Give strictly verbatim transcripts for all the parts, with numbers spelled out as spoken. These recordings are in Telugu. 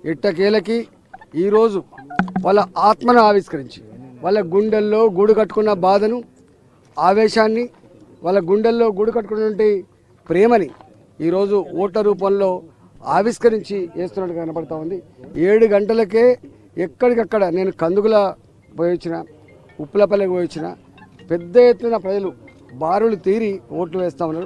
ఎట్టకేలకి ఈరోజు వాళ్ళ ఆత్మను ఆవిష్కరించి వాళ్ళ గుండెల్లో గూడు కట్టుకున్న బాధను, ఆవేశాన్ని, వాళ్ళ గుండెల్లో గూడు కట్టుకున్నటువంటి ప్రేమని ఈరోజు ఓట్ల రూపంలో ఆవిష్కరించి వేస్తున్నట్టు కనపడతా ఉంది. ఏడు గంటలకే ఎక్కడికక్కడ నేను కందుగుల పోయి వచ్చిన, ఉప్పులపల్లికి పోయి వచ్చిన, పెద్ద ఎత్తున ప్రజలు బారులు తీరి ఓట్లు వేస్తూ ఉన్నారు.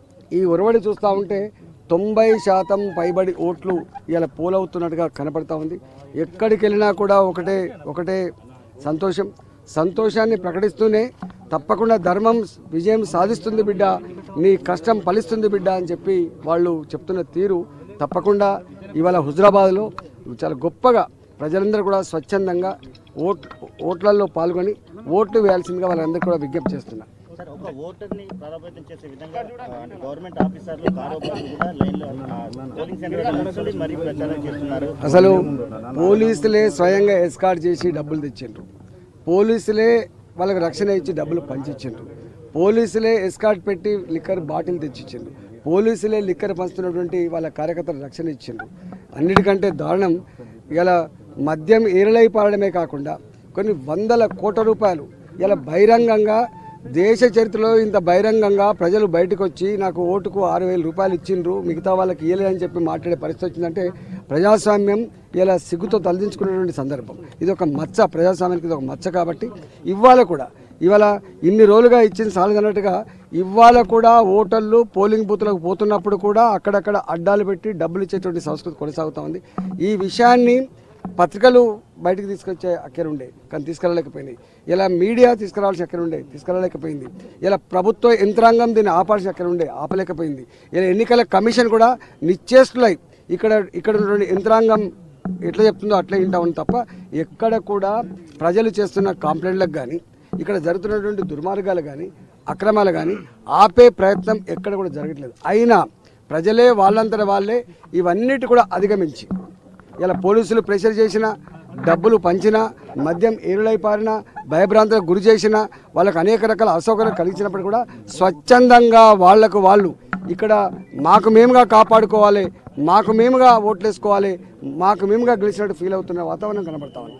ఈ ఒరవడి చూస్తూ ఉంటే తొంభై శాతం పైబడి ఓట్లు ఇలా పోలవుతున్నట్టుగా కనపడతా ఉంది. ఎక్కడికి వెళ్ళినా కూడా ఒకటే ఒకటే సంతోషం. సంతోషాన్ని ప్రకటిస్తూనే తప్పకుండా ధర్మం విజయం సాధిస్తుంది బిడ్డ, నీ కష్టం ఫలిస్తుంది బిడ్డ అని చెప్పి వాళ్ళు చెప్తున్న తీరు తప్పకుండా ఇవాళ హుజరాబాద్లో చాలా గొప్పగా ప్రజలందరూ కూడా స్వచ్ఛందంగా ఓట్ ఓట్లలో పాల్గొని ఓట్లు వేయాల్సిందిగా వాళ్ళందరూ కూడా విజ్ఞప్తి చేస్తున్నారు. సార్, ఒక ఓటర్ని ప్రభావితం చేసే విధంగా గవర్నమెంట్ ఆఫీసర్లు కారోబార్లు కూడా లైన్లో పోలింగ్ సెంటర్ మరీ ప్రచారం చేస్తున్నారు. అసలు పోలీసులే స్వయంగా ఎస్కార్ట్ చేసి డబ్బులు తెచ్చిండ్రు, పోలీసులే వాళ్ళకి రక్షణ ఇచ్చి డబ్బులు పంచిచ్చిండ్రు, పోలీసులే ఎస్కార్ట్ పెట్టి లిక్కర్ బాటిల్ తెచ్చిచ్చిండ్రు, పోలీసులే లిక్కర్ పంచుతున్నటువంటి వాళ్ళ కార్యకర్తలు రక్షణ ఇచ్చిండ్రు. అన్నిటికంటే దారుణం ఇలా మద్యం ఏరలై పారడమే కాకుండా కొన్ని వందల కోట్ల రూపాయలు ఇలా బహిరంగంగా దేశ చరిత్రలో ఇంత బహిరంగంగా ప్రజలు బయటకు వచ్చి నాకు ఓటుకు ఆరు వేల రూపాయలు ఇచ్చిండ్రు, మిగతా వాళ్ళకి ఇవ్వలేదని చెప్పి మాట్లాడే పరిస్థితి వచ్చిందంటే ప్రజాస్వామ్యం ఇలా సిగ్గుతో తలదించుకునేటువంటి సందర్భం. ఇది ఒక మచ్చ, ప్రజాస్వామ్యానికి ఇది ఒక మచ్చ. కాబట్టి ఇవాళ కూడా ఇవాళ ఇన్ని రోజులుగా ఇచ్చిన సాలదన్నట్టుగా ఇవాళ కూడా ఓటర్లు పోలింగ్ బూత్లకు పోతున్నప్పుడు కూడా అక్కడక్కడ అడ్డాలు పెట్టి డబ్బులు ఇచ్చేటువంటి సంస్కృతి కొనసాగుతూ ఉంది. ఈ విషయాన్ని పత్రికలు బయటకు తీసుకొచ్చే అక్కరుండే కానీ తీసుకెళ్ళలేకపోయినాయి. ఇలా మీడియా తీసుకురావాల్సిన అక్కరుండే తీసుకెళ్ళలేకపోయింది. ఇలా ప్రభుత్వ యంత్రాంగం దీన్ని ఆపాల్సిన అక్కరుండే ఆపలేకపోయింది. ఇలా ఎన్నికల కమిషన్ కూడా నిశ్చేష్టులై ఇక్కడ ఇక్కడ ఉన్నటువంటి యంత్రాంగం ఎట్లా చెప్తుందో అట్లా వింటామని తప్ప ఎక్కడ కూడా ప్రజలు చేస్తున్న కంప్లైంట్లకు కానీ ఇక్కడ జరుగుతున్నటువంటి దుర్మార్గాలు కానీ అక్రమాలు కానీ ఆపే ప్రయత్నం ఎక్కడ కూడా జరగట్లేదు. అయినా ప్రజలే వాళ్ళంతట వాళ్ళే ఇవన్నిటి కూడా అధిగమించి ఇలా పోలీసులు ప్రెషర్ చేసినా, డబ్బులు పంచినా, మద్యం ఏరులై పారినా, భయభ్రాంతులకు గురి చేసినా, వాళ్ళకు అనేక రకాల అసౌకర్యం కలిగించినప్పుడు కూడా స్వచ్ఛందంగా వాళ్లకు వాళ్ళు ఇక్కడ మాకు మేముగా కాపాడుకోవాలి, మాకు మేముగా ఓట్లేసుకోవాలి, మాకు మేముగా గెలిచినట్టు ఫీల్ అవుతున్న వాతావరణం కనబడతా ఉంది.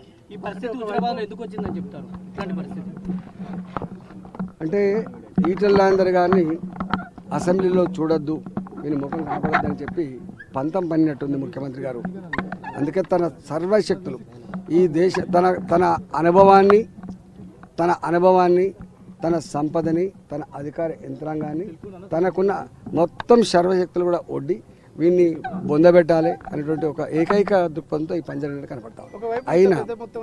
అంటే ఈటెల రాజేందర్ గారిని అసెంబ్లీలో చూడొద్దు, నేను ముఖం కనపడద్దని చెప్పి పంతం పనినట్టుంది ముఖ్యమంత్రి గారు. అందుకే తన సర్వశక్తులు ఈ దేశ తన తన అనుభవాన్ని తన అనుభవాన్ని తన సంపదని, తన అధికార యంత్రాంగాన్ని, తనకున్న మొత్తం సర్వశక్తులు కూడా ఒడ్డి వీన్ని బొందబెట్టాలి అనేటువంటి ఒక ఏకైక దృక్పథంతో ఈ పంజాబ్ కనపడతాం. అయినా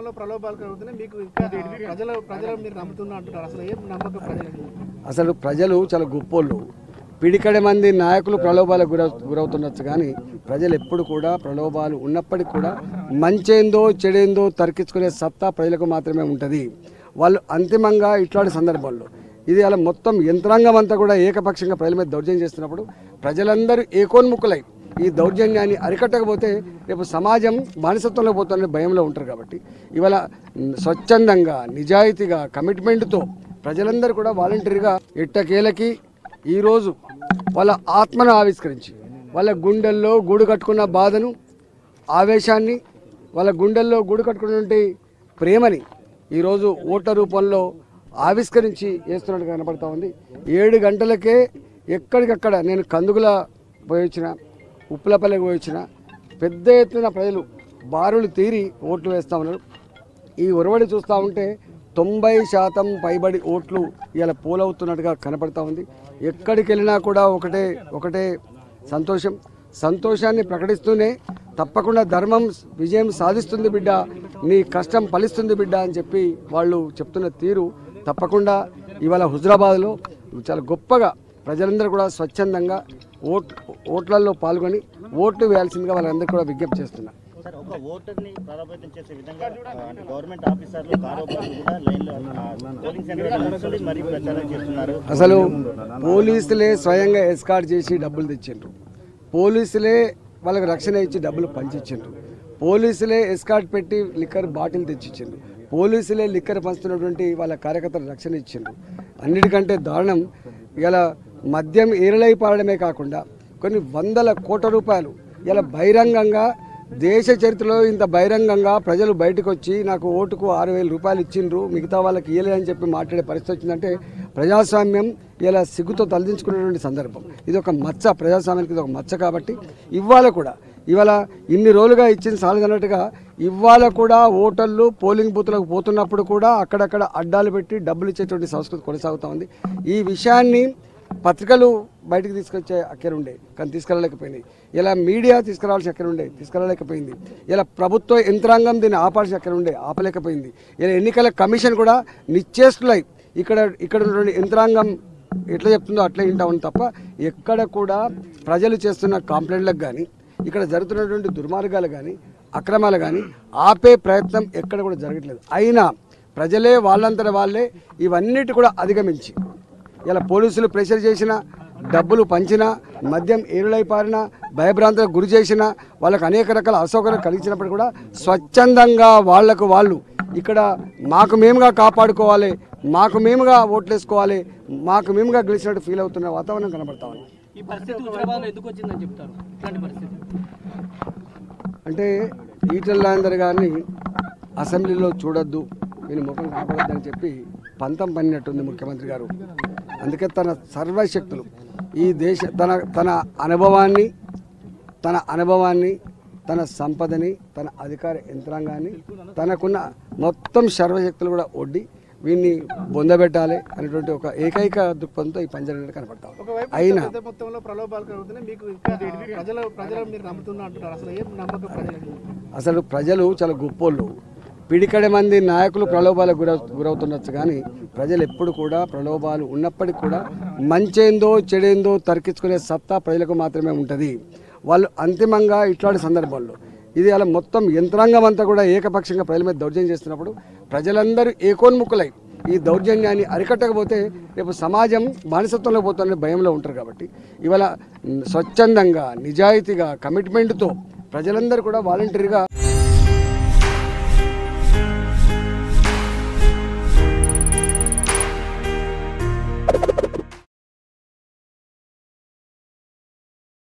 అసలు ప్రజలు చాలా గొప్పోళ్ళు. పిడికడ మంది నాయకులు ప్రలోభాలకు గుర గురవుతుండొచ్చు కానీ ప్రజలు ఎప్పుడు కూడా ప్రలోభాలు ఉన్నప్పటికీ కూడా మంచేందో చెడేందో తర్కించుకునే సత్తా ప్రజలకు మాత్రమే ఉంటుంది. వాళ్ళు అంతిమంగా ఇట్లాంటి సందర్భాల్లో ఇది అలా మొత్తం యంత్రాంగం అంతా కూడా ఏకపక్షంగా ప్రజల మీద దౌర్జన్యం చేస్తున్నప్పుడు ప్రజలందరూ ఏకోన్ముఖులై ఈ దౌర్జన్యాన్ని అరికట్టకపోతే రేపు సమాజం బానిసత్వంలో పోతున్న భయంలో ఉంటారు. కాబట్టి ఇవాళ స్వచ్ఛందంగా నిజాయితీగా కమిట్మెంట్తో ప్రజలందరూ కూడా వాలంటరీగా ఎట్టకేలకి ఈరోజు వాళ్ళ ఆత్మను ఆవిష్కరించి వాళ్ళ గుండెల్లో గూడు కట్టుకున్న బాధను, ఆవేశాన్ని, వాళ్ళ గుండెల్లో గూడు కట్టుకున్నటువంటి ప్రేమని ఈరోజు ఓట్ల రూపంలో ఆవిష్కరించి వేస్తున్నట్టు కనపడతా ఉంది. ఏడు గంటలకే ఎక్కడికక్కడ నేను కందుగుల పోయి వచ్చిన, ఉప్పులపల్లికి పోయి వచ్చిన, పెద్ద ఎత్తున ప్రజలు బారులు తీరి ఓట్లు వేస్తూ ఉన్నారు. ఈ ఒరవడి చూస్తూ ఉంటే తొంభై శాతం పైబడి ఓట్లు ఇలా పోలవుతున్నట్టుగా కనపడతా ఉంది. ఎక్కడికి వెళ్ళినా కూడా ఒకటే ఒకటే సంతోషం. సంతోషాన్ని ప్రకటిస్తూనే తప్పకుండా ధర్మం విజయం సాధిస్తుంది బిడ్డ, నీ కష్టం ఫలిస్తుంది బిడ్డ అని చెప్పి వాళ్ళు చెప్తున్న తీరు తప్పకుండా ఇవాళ హుజరాబాద్లో చాలా గొప్పగా ప్రజలందరూ కూడా స్వచ్ఛందంగా ఓట్ ఓట్లలో పాల్గొని ఓట్లు వేయాల్సిందిగా వాళ్ళందరూ కూడా విజ్ఞప్తి చేస్తున్నారు. సార్, ఒక ఓటర్ని ప్రభావితం చేసే విధంగా గవర్నమెంట్ ఆఫీసర్లు కారోబార్లు కూడా లైన్లో పోలింగ్ సెంటర్ మరీ ప్రచారం చేస్తున్నారు. అసలు పోలీసులే స్వయంగా ఎస్కార్ట్ చేసి డబ్బులు తెచ్చిండ్రు, పోలీసులే వాళ్ళకి రక్షణ ఇచ్చి డబ్బులు పంచిచ్చిండ్రు, పోలీసులే ఎస్కార్ట్ పెట్టి లిక్కర్ బాటిల్ తెచ్చిచ్చిండ్రు, పోలీసులే లిక్కర్ పంచుతున్నటువంటి వాళ్ళ కార్యకర్తలు రక్షణ ఇచ్చిండ్రు. అన్నిటికంటే దారుణం ఇలా మద్యం ఏరలై పారడమే కాకుండా కొన్ని వందల కోట్ల రూపాయలు ఇలా బహిరంగంగా దేశ చరిత్రలో ఇంత బహిరంగంగా ప్రజలు బయటకు వచ్చి నాకు ఓటుకు ఆరు వేల రూపాయలు ఇచ్చిండ్రు మిగతా వాళ్ళకి ఇవ్వలేదని చెప్పి మాట్లాడే పరిస్థితి వచ్చిందంటే ప్రజాస్వామ్యం ఇలా సిగ్గుతో తలదించుకునేటువంటి సందర్భం. ఇది ఒక మచ్చ, ప్రజాస్వామ్యానికి ఇది ఒక మచ్చ. కాబట్టి ఇవాళ కూడా ఇవాళ ఇన్ని రోజులుగా ఇచ్చింది సాలదన్నట్టుగా ఇవాళ కూడా ఓటర్లు పోలింగ్ బూత్లకు పోతున్నప్పుడు కూడా అక్కడక్కడ అడ్డాలు పెట్టి డబ్బులు ఇచ్చేటువంటి సంస్కృతి కొనసాగుతూ ఉంది. ఈ విషయాన్ని పత్రికలు బయటకు తీసుకొచ్చే అక్కరుండే కానీ తీసుకెళ్ళలేకపోయింది. ఇలా మీడియా తీసుకురావాల్సిన అక్కరుండే తీసుకెళ్ళలేకపోయింది. ఇలా ప్రభుత్వ యంత్రాంగం దీన్ని ఆపాల్సిన అక్కరుండే ఆపలేకపోయింది. ఇలా ఎన్నికల కమిషన్ కూడా నిశ్చేష్టులై ఇక్కడ ఇక్కడ ఉన్నటువంటి యంత్రాంగం ఎట్లా చెప్తుందో అట్లా వింటా ఉంది తప్ప ఎక్కడ కూడా ప్రజలు చేస్తున్న కంప్లైంట్లకు కానీ ఇక్కడ జరుగుతున్నటువంటి దుర్మార్గాలు కానీ అక్రమాలు కానీ ఆపే ప్రయత్నం ఎక్కడ కూడా జరగట్లేదు. అయినా ప్రజలే వాళ్ళంతట వాళ్ళే ఇవన్నిటి కూడా అధిగమించి ఇలా పోలీసులు ప్రెషర్ చేసిన, డబ్బులు పంచినా, మద్యం ఏరులై పారినా, భయభ్రాంతులకు గురి చేసినా, వాళ్ళకు అనేక రకాల అసౌకర్యం కలిగించినప్పుడు కూడా స్వచ్ఛందంగా వాళ్లకు వాళ్ళు ఇక్కడ మాకు మేముగా కాపాడుకోవాలి, మాకు మేముగా ఓట్లేసుకోవాలి, మాకు మేముగా గెలిచినట్టు ఫీల్ అవుతున్న వాతావరణం కనబడతా ఉంది. ఈ పరిస్థితి హుజరాబాద్లో ఎందుకు వచ్చిందని చెప్తారు? ఇట్లాంటి పరిస్థితి అంటే ఈటెల రాజేందర్ గారిని అసెంబ్లీలో చూడొద్దు, నేను ముఖం కనపడొద్దని చెప్పి పంతం పన్నినట్టుంది ముఖ్యమంత్రి గారు. అందుకే తన సర్వశక్తులు ఈ దేశ తన తన అనుభవాన్ని తన అనుభవాన్ని తన సంపదని తన అధికార యంత్రాంగాన్ని తనకున్న మొత్తం సర్వశక్తులు కూడా ఒడ్డి వీన్ని బొందబెట్టాలి అనేటువంటి ఒక ఏకైక దృక్పథంతో ఈ పంజరం కనపడతాం. అయినా అసలు ప్రజలు చాలా గొప్పోళ్ళు. పిడికడ మంది నాయకులు ప్రలోభాలకు గుర గురవుతుండొచ్చు కానీ ప్రజలు ఎప్పుడు కూడా ప్రలోభాలు ఉన్నప్పటికీ కూడా మంచేందో చెడేందో తర్కించుకునే సత్తా ప్రజలకు మాత్రమే ఉంటుంది. వాళ్ళు అంతిమంగా ఇట్లాంటి సందర్భాల్లో ఇది అలా మొత్తం యంత్రాంగం అంతా కూడా ఏకపక్షంగా ప్రజల మీద దౌర్జన్యం చేస్తున్నప్పుడు ప్రజలందరూ ఏకోన్ముఖులై ఈ దౌర్జన్యాన్ని అరికట్టకపోతే రేపు సమాజం బానిసత్వంలో పోతుందనే భయంలో ఉంటారు. కాబట్టి ఇవాళ స్వచ్ఛందంగా నిజాయితీగా కమిట్మెంట్తో ప్రజలందరూ కూడా వాలంటరీగా